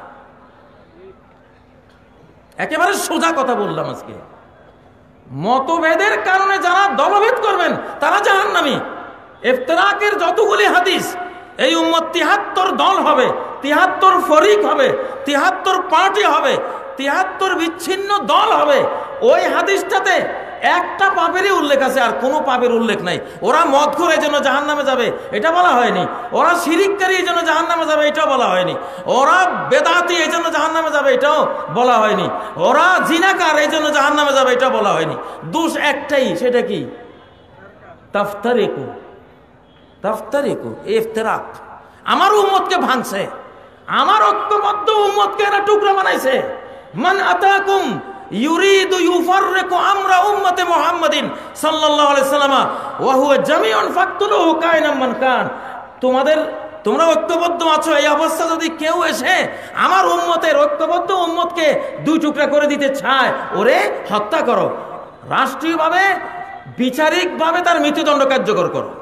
একেবারে সোজা কথা বললাম আজকে। মতভেদের কারণে যারা দলভেদ করবেন তারা জাহান্নামী। ইফতিরাকের যতগুলি হাদিস, এই উম্মত তিহাত্তর দল হবে, তিহাত্তর ফরিক হবে, তিহাত্তর পার্টি হবে, তিহাত্তর বিচ্ছিন্ন দল হবে। ওই হাদিসটাতে একটা পাপেরই উল্লেখ আছে, আর কোনো পাপের উল্লেখ নাই। ওরা মদ করে এই জন্য জাহান্নামে যাবে এটা বলা হয়নি, ওরা শিরিককারী এই জন্য জাহান্নামে যাবে এটাও বলা হয়নি, ওরা বেদাতি এই জন্য জাহান্নামে যাবে এটাও বলা হয়নি, ওরা জিনাকার এই জন্য জাহান্নামে যাবে এটাও বলা হয়নি। দোষ একটাই, সেটা কি? তাফতারিকু, তাফতারিকু, ইফতিরাক। আমার উম্মতকে ভাঙছে, আমার ঐক্যবদ্ধ উম্মতকে এরা টুকরা বানাইছে। মান আতাকুম ইউরিদু ইউফাররিকু আমরা উম্মতে মুহাম্মাদিন সাল্লাল্লাহু আলাইহি ওয়াসাল্লাম ওয়া হুয়া জামিউন ফাকতুলুহু কায়নাম মান কান। তোমাদের তোমরা ঐক্যবদ্ধ আছো, এই অবস্থা যদি কেউ এসে আমার উম্মতের ঐক্যবদ্ধ উম্মতকে দুই টুকরা করে দিতে চায়, ওরে হত্যা করো, রাষ্ট্রীয়ভাবে বিচারিকভাবে তার মৃত্যুদণ্ড কার্যকর করো।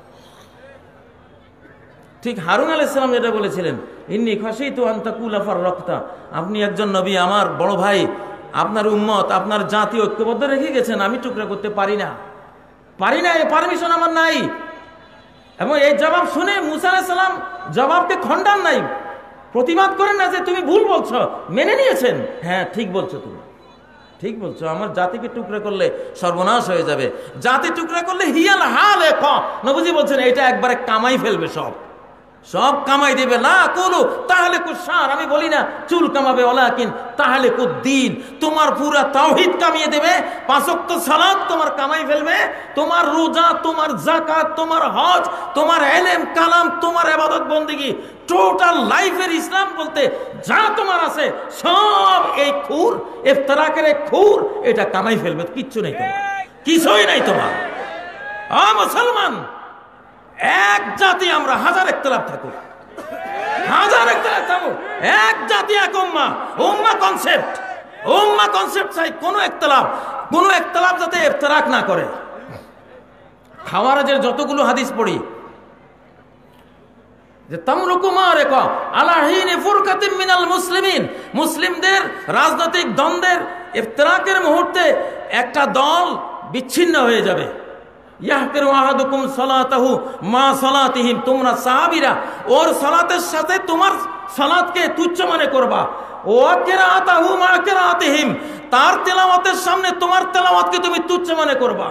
ঠিক হারুন আলাইহিস সালাম যেটা বলেছিলেন, ইন্নী খাশিতু আন তাকুলা ফাররাকতা, আপনি একজন নবী, আমার বড় ভাই, আপনার উম্মত, আপনার জাতি ঐক্যবদ্ধ রেখে গেছেন, আমি টুকরা করতে পারি না, পারি না, এই পারমিশন আমার নাই। এবং এই জবাব শুনে মুসা আলাইহিস সালাম জবাবকে খণ্ডান নাই, প্রতিবাদ করেন না যে তুমি ভুল বলছো, মেনে নিয়েছেন। হ্যাঁ ঠিক বলছো, তুমি ঠিক বলছো, আমার জাতিকে টুকরা করলে সর্বনাশ হয়ে যাবে, জাতি টুকরা করলে হিয়াল হাল ক নবীজি বলছেন এটা একবারে কামাই ফেলবে, সব সব কামাই দেবে। না কুলু তাহলে কুসার, আমি বলি না চুল কামাবে, ওলাকিন তাহলে কুদ্দিন, তোমার পুরা তাওহীদ কামিয়ে দেবে, পাঁচ ওয়াক্ত সালাত তোমার কামাই ফেলবে, তোমার রোজা, তোমার যাকাত, তোমার হজ, তোমার ইলম কালাম, তোমার ইবাদত বন্দেগী, টোটাল লাইফের ইসলাম বলতে যা তোমার আছে সব এই খুর, ইফতিরাকের এই খুর, এটা কামাই ফেলবে। কিচ্ছু নেই তোমার, কিছুই নাই তোমার। আ মুসলমান, এক জাতি আমরা, হাজার ইখতিলাফ থাকুক, হাজার ইখতিলাফ থাকুক, এক জাতি এক উম্মাহ, উম্মাহ কনসেপ্ট, উম্মাহ কনসেপ্ট চাই। কোন ইখতিলাফ, কোন ইখতিলাফ যাতে ইফতিরাক না করে। খাওয়ারাজের যতগুলো হাদিস পড়ি, যে তামরুকু মারিকা আলা হিনি ফুরকাতিন মিনাল মুসলিমিন, মুসলিমদের রাজনৈতিক দ্বন্দ্বের ইফতিরাকের মুহূর্তে একটা দল বিচ্ছিন্ন হয়ে যাবে। ইয়াহকিরু আহাদুকুম সালাতাহু মা সালাতিহিম, তোমরা সাহাবীরা ওর সালাতের সাথে তোমার সালাতকে তুচ্ছ মনে করবা। ওয়া কিরাআতাহু মা কিরাআতিহিম, তার তেলাওয়াতের সামনে তোমার তেলাওয়াতকে তুমি তুচ্ছ মনে করবা।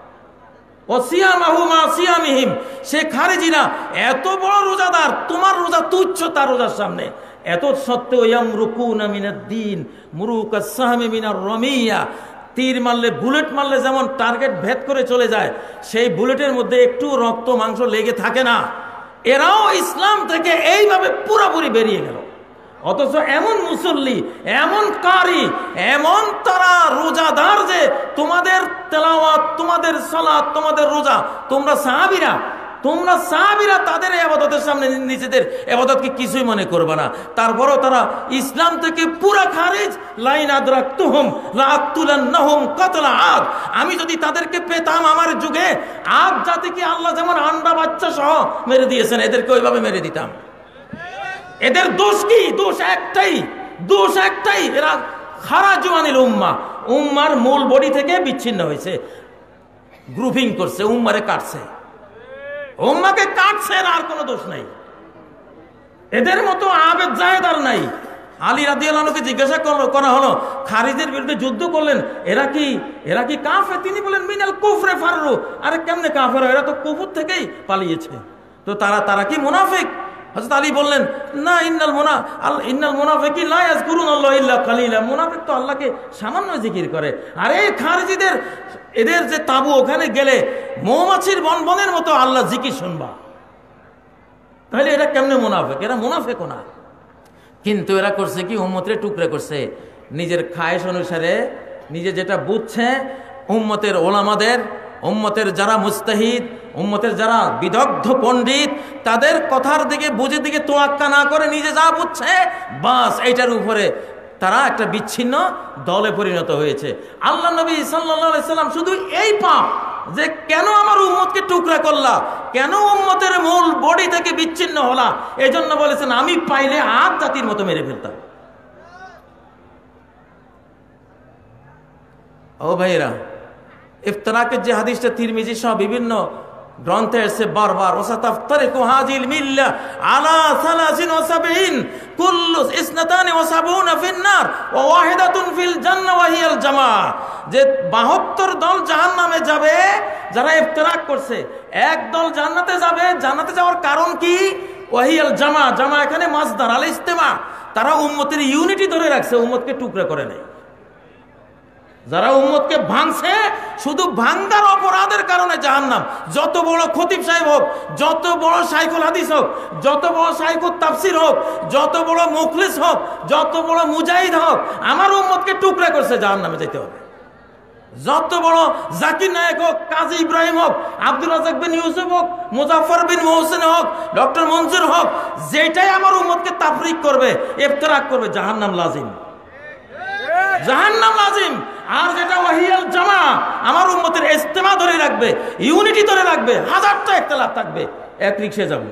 ও সিয়ামাহু মা সিয়ামিহিম, সে খারিজিরা এত বড় রোজাদার, তোমার রোজা তুচ্ছ তার রোজার সামনে। এত সত্ত্বেও ইয়ামরুকুনা মিনাদ-দ্বীন মুরুকাস সাহমি মিনার রমিয়া, তীর মারলে, বুলেট মারলে যেমন টার্গেট ভেদ করে চলে যায়, সেই বুলেটের মধ্যে একটু রক্ত মাংস লেগে থাকে না। এরাও ইসলাম থেকে এইভাবে পুরোপুরি বেরিয়ে গেল। অথচ এমন মুসল্লি, এমন কারি, এমন তারা রোজাদার যে তোমাদের তেলাওয়াত, তোমাদের সালাত, তোমাদের রোজা, তোমরা সাহাবীরা তোমরা সাহাবীরা তাদের ইবাদতের সামনে নিজেদের ইবাদতকে কিছুই মনে করবে না। তারপরও তারা ইসলাম থেকে পুরা খারিজ। লাইন আদরাকতুহুম লাআকতুলান্নাহুম কাতলা আদ, আমি যদি তাদেরকে পেতাম আমার যুগে, আদ জাতিকে আল্লাহ যেমন আন্ডা বাচ্চা সহ মেরে দিয়েছেন, এদেরকে ওইভাবে মেরে দিতাম। এদের দোষ কি? দোষ একটাই, দোষ একটাই, এরা খারাজু আনিল উম্মাহ, উম্মার মূল বডি থেকে বিচ্ছিন্ন হয়েছে, গ্রুপিং করছে, উম্মারে কাটছে, উম্মাকে কাটছে, আর কোনো দোষ নাই। এদের মতো আবেদ জায়েদ আর নাই। আলী রাদিয়াল্লাহু আনহুকে জিজ্ঞাসা করা হলো, খারিজের বিরুদ্ধে যুদ্ধ করলেন, এরা কি এরা কি কাফের? তিনি বলেন মিনাল কুফরে ফাররু। আরে কেমনে কাফের? এরা তো কুফর থেকেই পালিয়েছে। তো তারা তারা কি মুনাফিক? হযরত আলী বললেন, না, ইন্নাল মুনা আল ইন্নাল মুনাফিকিন লা ইয়াযকুরুনাল্লাহ ইল্লা কালিলা, মুনাফিক তো আল্লাহকে সামান্য জিকির করে। আর এই খারিজিদের, এদের যে তাবু, ওখানে গেলে মৌমাছির বনবনের মতো আল্লাহ জিকির শুনবা। তাহলে এরা কেমনে মুনাফিক? এরা মুনাফিকও না। কিন্তু এরা করছে কি? উম্মতের টুকরা করছে নিজের খায়েশ অনুসারে, নিজে যেটা বুঝছে। উম্মতের ওলামাদের, উম্মতের যারা মুস্তাহিদ, উম্মতের যারা বিদগ্ধ পণ্ডিত, তাদের কথার দিকে, বুঝে দিকে তোয়াক্কা না করে নিজে যা বুঝছে, বাস এইটার উপরে তারা একটা বিচ্ছিন্ন দলে পরিণত হয়েছে। আল্লাহ নবী সাল্লাল্লাহু আলাইহি সাল্লাম শুধু এই পাপ যে কেন আমার উম্মতকে টুকরা করলা, কেন উম্মতের মূল বডি থেকে বিচ্ছিন্ন হলা, এই জন্য বলেছেন আমি পাইলে আদ জাতির মতো মেরে ফেলতাম। ও ভাইরা, ইফতিরাকের যে হাদিসটা তিরমিজি সহ বিভিন্ন গ্রন্থে এসে বারবার, ওয়াসাতাফতারিকু হাযিল মিল্লাহ আলা সালাসিন ওয়া সাবঈন কুল্লু ইসনাতানি ওয়া সাবউনা ফিন নার ওয়া ওয়াহিদাতুন ফিল জান্নাহ ওয়া হিয়াল জামাআহ, যে বাহাত্তর দল জাহান্নামে যাবে যারা ইফতিরাক করছে, এক দল জান্নাতে যাবে। জান্নাতে যাওয়ার কারণ কি? ওয়া হিয়াল জামাআহ, জামা এখানে মাসদার আল ইস্তিমা, তারা উম্মতের ইউনিটি ধরে রাখছে, উম্মতকে টুকরা করে নাই। যারা উম্মতকে ভাঙছে, শুধু ভাঙ্গার অপরাধের কারণে জাহান্নাম। যত বড় খতিব সাহেব হোক, যত বড় শাইখুল হাদিস হোক, যত বড় শাইখুত তাফসীর হোক, যত বড় মুখলিস হোক, যত বড় মুজাহিদ হোক, আমার উম্মতকে টুকরা করছে, জাহান্নামে যেতে হবে। যত বড় জাকির নায়েক হোক, কাজী ইব্রাহিম হোক, আব্দুল রাজ্জাক বিন ইউসুফ হোক, মুজাফফর বিন মোহসেন হোক, ডক্টর মনজুর হোক, যেটাই আমার উম্মতকে তাফরিক করবে, ইফতিরাক করবে, জাহান্নাম লাজিম, জাহান্নাম লাজিম। আর যেটা ওয়াহিয়াল জামা, আমার উম্মতের ইজতিমা ধরে রাখবে, ইউনিটি ধরে রাখবে, হাজারটা ইখতিলাফ থাকবে, এক রিকশায় যাব।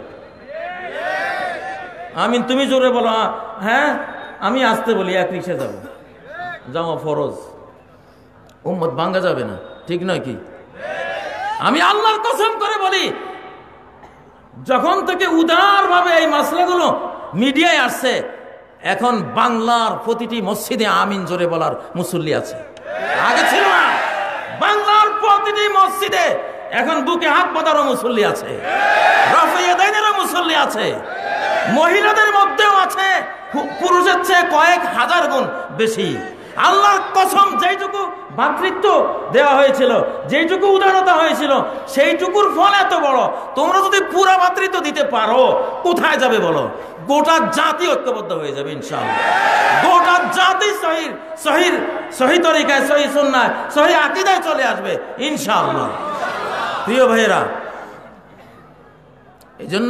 আমিন, তুমি জোরে বলো। হ্যাঁ, আমি আসতে বলি, এক রিকশায় যাব, যাওয়া ফরজ, উম্মত ভাঙ্গা যাবে না, ঠিক নয় কি? আমি আল্লাহর কসম করে বলি, যখন থেকে উদারভাবে এই মাসলাগুলো মিডিয়ায় আসছে, এখন বাংলার প্রতিটি মসজিদে আমিন জোরে বলার মুসল্লি আছে, আগে ছিল না। বাংলার প্রতিটি মসজিদে এখন বুকে হাত বাঁধারও মুসল্লি আছে, রাফিয়া দাইনেরও মুসল্লি আছে, মহিলাদের মধ্যেও আছে, পুরুষের চেয়ে কয়েক হাজার গুণ বেশি। আল্লাহর কসম, যেইটুকু ভাতৃত্ব দেওয়া হয়েছিল, যেইটুকু উদারতা হয়েছিল, সেইটুকুর ফল এত বড়। তোমরা যদি পুরা ভাতৃত্ব দিতে পারো, কোথায় যাবে বলো? গোটা জাতি ঐক্যবদ্ধ হয়ে যাবে ইনশাআল্লাহ। গোটা জাতি সহির সহির সহি তরিকায়, সহি সুন্নাহ, সহি আকীদায় চলে আসবে ইনশাআল্লাহ। প্রিয় ভাইয়েরা, এই জন্য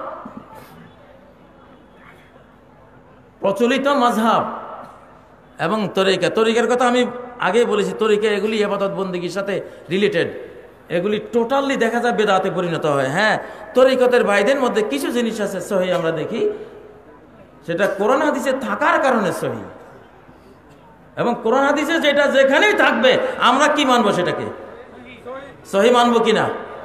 প্রচলিত মাযহাব এবং তরিকা, তরিকার কথা আমি আগে বলেছি, তরিকা এগুলি ইবাদত বন্দেগীর সাথে রিলেটেড। এগুলি টোটালি দেখা যায় বেদাতে পরিণত হয়। হ্যাঁ, তরিকতের ভাইদের মধ্যে কিছু জিনিস আছে সহি, আমরা দেখি সেটা কোরআন হাদিসে থাকার কারণে সহি, এবং কোরআন হাদিসে যেটা যেখানেই থাকবে আমরা কি মানবো, সেটাকে সহি মানবো কিনা,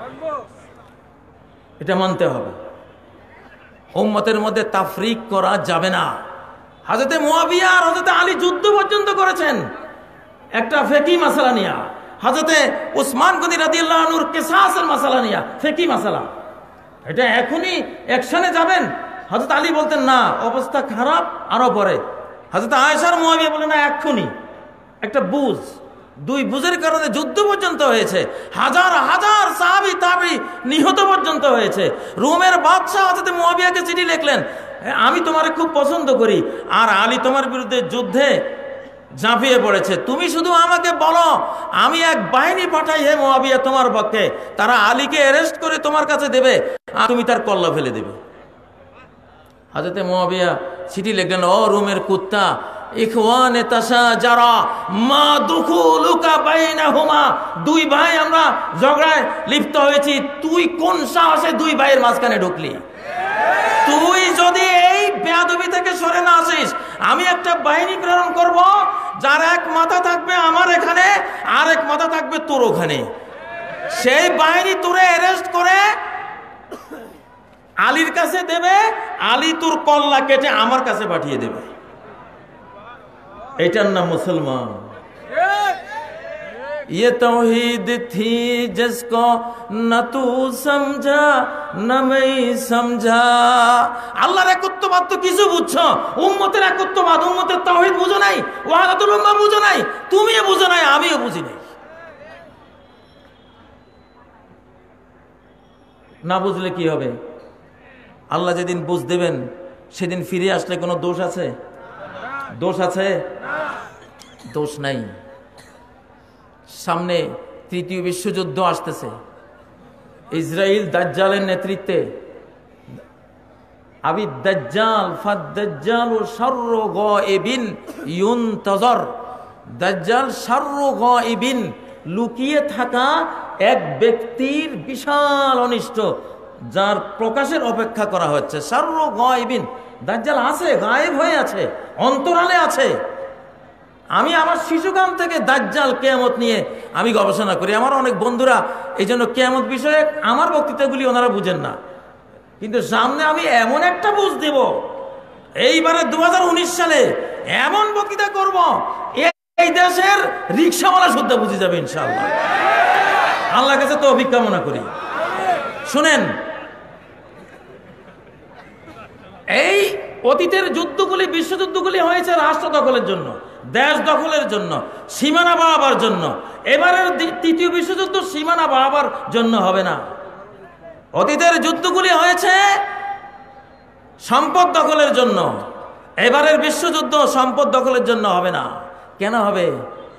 এটা মানতে হবে। উম্মতের মধ্যে তাফরিক করা যাবে না। হযরতে মুয়াবিয়া আর হযরতে আলী যুদ্ধ পর্যন্ত করেছেন একটা ফিকহি মাসালা নিয়ে, হযরতে উসমান গনি রাদিয়াল্লাহু আনহুর কিসাসের মাসালা নিয়ে, ফিকহি মাসালা। এটা এখনই অ্যাকশনে যাবেন, হযরত আলী বলতেন না, অবস্থা খারাপ আরো পরে। হযরত আয়েশা আর মুয়াবিয়া বলেন না, এক্ষুনি। একটা বুঝ, দুই বুঝের কারণে যুদ্ধ পর্যন্ত হয়েছে, হাজার হাজার সাহাবী তাবী নিহত পর্যন্ত হয়েছে। রোমের বাদশাহ হযরত মুয়াবিয়াকে চিঠি লিখলেন, আমি তোমারে খুব পছন্দ করি, আর আলী তোমার বিরুদ্ধে যুদ্ধে ঝাঁপিয়ে পড়েছে, তুমি শুধু আমাকে বলো, আমি এক বাহিনী পাঠাই হে মুয়াবিয়া তোমার পক্ষে, তারা আলীকে অ্যারেস্ট করে তোমার কাছে দেবে আর তুমি তার কল্লা ফেলে দেবে। হযরত মুয়াবিয়া চিঠি লিখলেন, ও রোমের কুত্তা, ইখওয়ানে তাশাজারা মা দুখুলুকা বাইনাহুমা, দুই ভাই আমরা ঝগড়ায় লিপ্ত হয়েছি, তুই কোন সাহসে দুই ভাইয়ের মাঝখানে ঢুকলি? তুই যদি এই বেয়াদবি থেকে সরে না আসিস, আমি একটা বাহিনী প্রেরণ করব, যার এক মাথা থাকবে আমার এখানে, আর এক মাথা থাকবে তোর ওখানে। সেই বাহিনী তোরে অ্যারেস্ট করে আলীর কাছে দেবে, আলী তোর কল্লা কেটে আমার কাছে পাঠিয়ে দেবে। এটার নাম মুসলমান। ये तौहीद थी जिसको न तू समझा न मैं समझा। আল্লাহর একত্ববাদ তো কিছু বুঝছো, উম্মতের একত্ববাদ, উম্মতের তাওহীদ বুঝো নাই, ওয়াহদাতুল উম্মাহ বুঝো নাই, তুমিও বুঝো নাই, আমিও বুঝি নাই। না বুঝলে কি হবে? আল্লাহ যেদিন বুঝ দেবেন সেদিন ফিরে আসলে কোনো দোষ আছে? দোষ আছে? দোষ নাই। সামনে তৃতীয় বিশ্বযুদ্ধ আসতেছে, ইসরায়েল দাজ্জালের নেতৃত্বে। আবি দাজ্জাল ফাদ-দাজ্জাল শাররু গায়বিন ইউনতাজার, দাজ্জাল শাররু গায়বিন, লুকিয়ে থাকা এক ব্যক্তির বিশাল অনিষ্ট, যার প্রকাশের অপেক্ষা করা হচ্ছে। শাররু গায়বিন, দাজ্জাল আছে, গায়েব হয়ে আছে, অন্তরালে আছে। আমি আমার শিশুকাল থেকে দাজ্জাল কিয়ামত নিয়ে আমি গবেষণা করি। আমার অনেক বন্ধুরা এই জন্য কিয়ামত বিষয়ে আমার বক্তৃতাগুলি ওনারা বুঝেন না, কিন্তু সামনে আমি এমন একটা বুঝ দেব, এইবারে দু হাজার উনিশ সালে এমন বক্তৃতা করব, এই দেশের রিক্সাওয়ালা শুদ্ধ বুঝে যাবে ইনশাআল্লাহ। আল্লাহর কাছে তৌফিক কামনা করি। শুনেন, এই অতীতের যুদ্ধগুলি, বিশ্বযুদ্ধগুলি হয়েছে রাষ্ট্র দখলের জন্য, দেশ দখলের জন্য, সীমানা বাড়াবার জন্য। এবারের তৃতীয় বিশ্বযুদ্ধ সীমানা বাড়াবার জন্য হবে না। অতীতের যুদ্ধগুলি হয়েছে সম্পদ দখলের জন্য, এবারের বিশ্বযুদ্ধ সম্পদ দখলের জন্য হবে না। কেন হবে?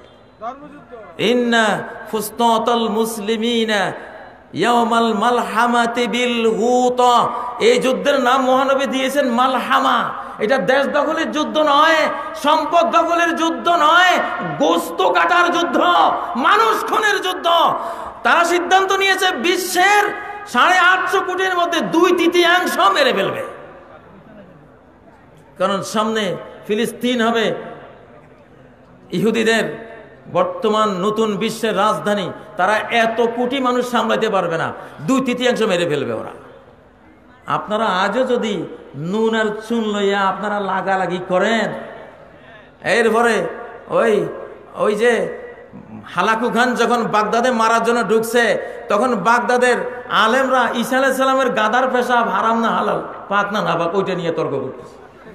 ইন্না ফুসতাতাল মুসলিমিনা ইয়াউমাল মালহামাতি বিল গুতা, এই যুদ্ধের নাম মহানবী দিয়েছেন মালহামা। এটা দেশ দখলের যুদ্ধ নয়, সম্পদ দখলের যুদ্ধ নয়, গোস্ত কাটার যুদ্ধ, মানুষ খুনের যুদ্ধ। তারা সিদ্ধান্ত নিয়েছে বিশ্বের সাড়ে আটশো কোটির মধ্যে দুই তৃতীয়াংশ মেরে ফেলবে, কারণ সামনে ফিলিস্তিন হবে ইহুদিদের বর্তমান নতুন বিশ্বের রাজধানী। তারা এত কোটি মানুষ সামলাতে পারবে না, দুই তৃতীয়াংশ মেরে ফেলবে ওরা। আপনারা আজও যদি নুন আর চুন লইয়া আপনারা লাগালাগি করেন, এরপরে ওই ওই যে হালাকু খান যখন বাগদাদে মারার জন্য ঢুকছে, তখন বাগদাদের আলেমরা ঈসা আলাইহিস সালামের গাদার পেশাব হারাম না হালাল, পাক না নাপাক, ওইটা নিয়ে তর্ক করতেছে,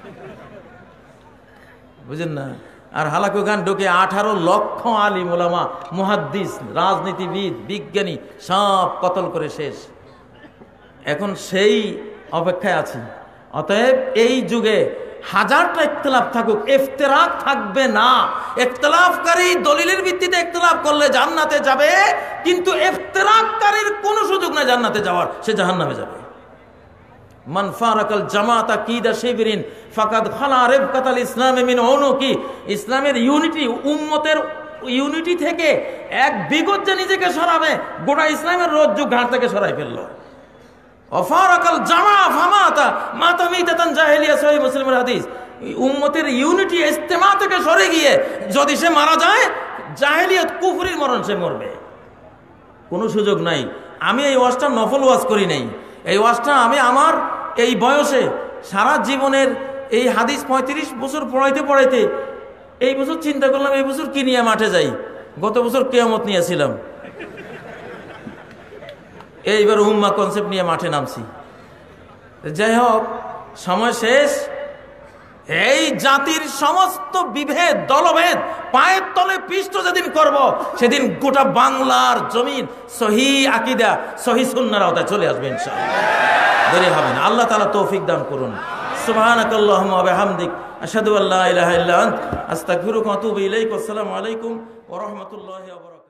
বুঝেন না? আর হালাকু খান ঢুকে আঠারো লক্ষ আলিম ওলামা, মুহাদ্দিস, রাজনীতিবিদ, বিজ্ঞানী সব কতল করে শেষ। এখন সেই অপেক্ষায় আছি। অতএব এই যুগে হাজারটা ইখতিলাফ থাকুক, ইফতিরাক থাকবে না। ইখতিলাফকারী দলিলের ভিত্তিতে ইখতিলাফ করলে জান্নাতে যাবে, কিন্তু ইফতিরাককারীর কোনো সুযোগ নাই জান্নাতে যাওয়ার, সে জাহান্নামে যাবে। মান ফারাকাল জামাতা কিদা শিবরিন ফাকাদ খালা রিফকাতাল ইসলাম মিন উনুকি, ইসলামের ইউনিটি, উম্মতের ইউনিটি থেকে এক বিগত যে নিজেকে সরাবে, গোটা ইসলামের রজ্জু ঘাট থেকে সরাই ফেললো। অফারাকাল জামা ফামাতা মাতামিতাতান জাহেলিয়া, সহিহ মুসলিমের হাদিস। উম্মতের ইউনিটি ইজতিমা থেকে সরে গিয়ে যদি সে মারা যায়, জাহেলিয়াত কুফরির মরণ সে মরবে, কোনো সুযোগ নাই। আমি এই ওয়াজটা নফল ওয়াজ করি নাই, এই ওয়াজটা আমি আমার এই বয়সে সারা জীবনের এই হাদিস পঁয়ত্রিশ বছর পড়াইতে পড়াইতে এই বছর চিন্তা করলাম এই বছর কি নিয়ে মাঠে যাই। গত বছর কিয়ামত নিয়েছিলাম, এইবার উম্মাহ কনসেপ্ট নিয়ে মাঠে নামছি। যাই হোক, সময় শেষ। এই জাতির সমস্ত বিভেদ দলভেদ পায়ের তলে পিষ্ট যেদিন করব, সেদিন গোটা বাংলার জমিন সহি আকীদা সহি সুন্নাহর আওতায় চলে আসবে ইনশাআল্লাহ, দেরি হবে না। আল্লাহ তাআলা তৌফিক দান করুন। সুবহানাকাল্লাহুম্মা ওয়া বিহামদিক আশহাদু আল্লা ইলাহা ইল্লা আনতা আস্তাগফিরুকা ওয়া আতুবু ইলাইক। আসসালামু আলাইকুম ওয়া রাহমাতুল্লাহি ওয়া বারাকাতুহু।